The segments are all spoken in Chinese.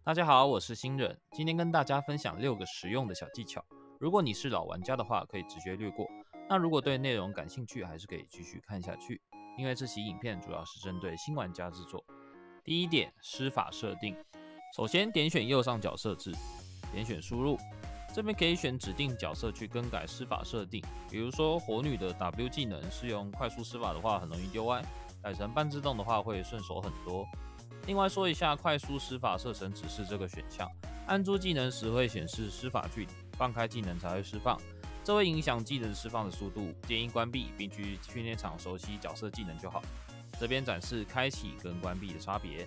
大家好，我是新人，今天跟大家分享6个实用的小技巧。如果你是老玩家的话，可以直接略过。那如果对内容感兴趣，还是可以继续看下去，因为这期影片主要是针对新玩家制作。第一点，施法设定。首先点选右上角设置，点选输入，这边可以选指定角色去更改施法设定。比如说火女的 W 技能是用快速施法的话，很容易丢歪，改成半自动的话会顺手很多。另外说一下快速施法射程指示这个选项，按住技能时会显示施法距离，放开技能才会释放，这会影响技能释放的速度，建议关闭并去训练场熟悉角色技能就好。这边展示开启跟关闭的差别。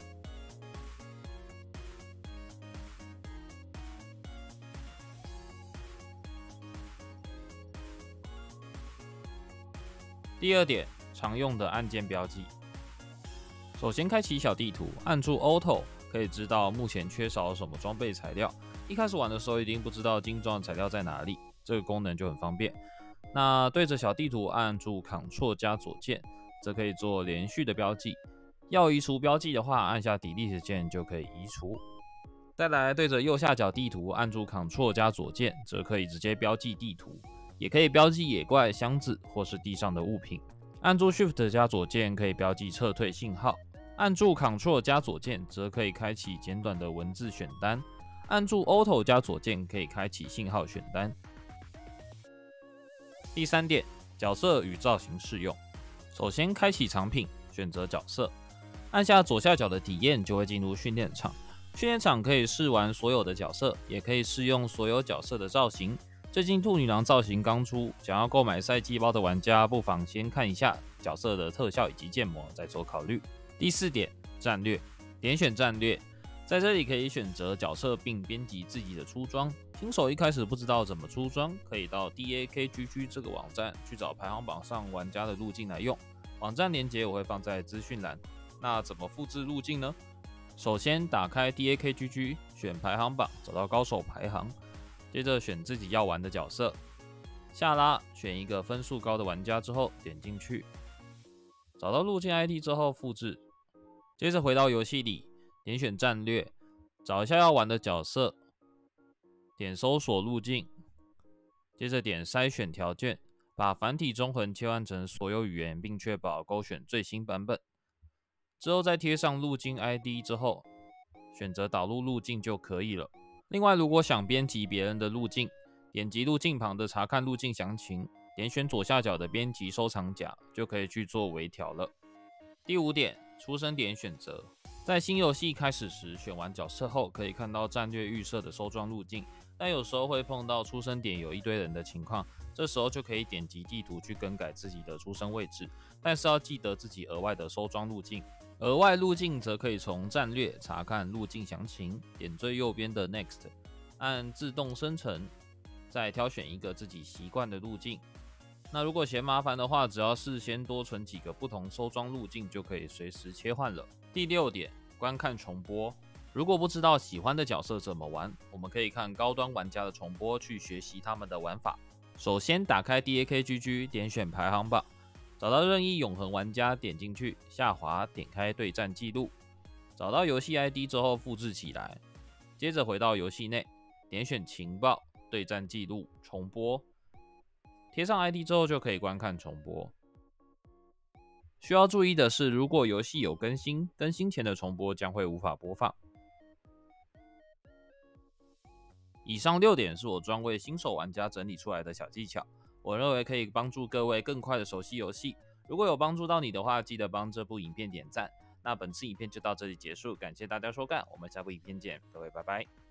第二点，常用的按键标记。首先开启小地图，按住 Auto 可以知道目前缺少什么装备材料。一开始玩的时候一定不知道精装材料在哪里，这个功能就很方便。那对着小地图按住 Ctrl 加左键，则可以做连续的标记。要移除标记的话，按下 Delete 键就可以移除。再来对着右下角地图按住 Ctrl 加左键，则可以直接标记地图，也可以标记野怪、箱子或是地上的物品。按住 Shift 加左键可以标记撤退信号。按住 Ctrl 加左键，则可以开启简短的文字选单。按住 Auto 加左键，可以开启信号选单。第三点，角色与造型适用。首先开启藏品，选择角色，按下左下角的体验就会进入训练场。训练场可以试玩所有的角色，也可以试用所有角色的造型。最近兔女郎造型刚出，想要购买赛季包的玩家，不妨先看一下角色的特效以及建模，再做考虑。第四点，战略。点选战略，在这里可以选择角色并编辑自己的出装。新手一开始不知道怎么出装，可以到 DAKGG 这个网站去找排行榜上玩家的路径来用。网站连结我会放在资讯栏。那怎么复制路径呢？首先打开 DAKGG， 选排行榜，找到高手排行，接着选自己要玩的角色，下拉选一个分数高的玩家之后点进去，找到路径 ID 之后复制。接着回到游戏里，点选战略，找一下要玩的角色，点搜索路径，接着点筛选条件，把繁体中文切换成所有语言，并确保勾选最新版本。之后再贴上路径 ID 之后，选择导入路径就可以了。另外，如果想编辑别人的路径，点击路径旁的查看路径详情，点选左下角的编辑收藏夹，就可以去做微调了。第五点，出生点选择。在新游戏开始时，选完角色后可以看到战略预设的收装路径，但有时候会碰到出生点有一堆人的情况，这时候就可以点击地图去更改自己的出生位置，但是要记得自己额外的收装路径。额外路径则可以从战略查看路径详情，点最右边的 Next， 按自动生成，再挑选一个自己习惯的路径。那如果嫌麻烦的话，只要事先多存几个不同收装路径，就可以随时切换了。第六点，观看重播。如果不知道喜欢的角色怎么玩，我们可以看高端玩家的重播去学习他们的玩法。首先打开 DAKGG， 点选排行榜，找到任意永恒玩家，点进去，下滑点开对战记录，找到游戏 ID 之后复制起来，接着回到游戏内，点选情报、对战记录、重播，贴上 ID 之后就可以观看重播。需要注意的是，如果游戏有更新，更新前的重播将会无法播放。以上6点是我专为新手玩家整理出来的小技巧，我认为可以帮助各位更快的熟悉游戏。如果有帮助到你的话，记得帮这部影片点赞。那本次影片就到这里结束，感谢大家收看，我们下部影片见，各位拜拜。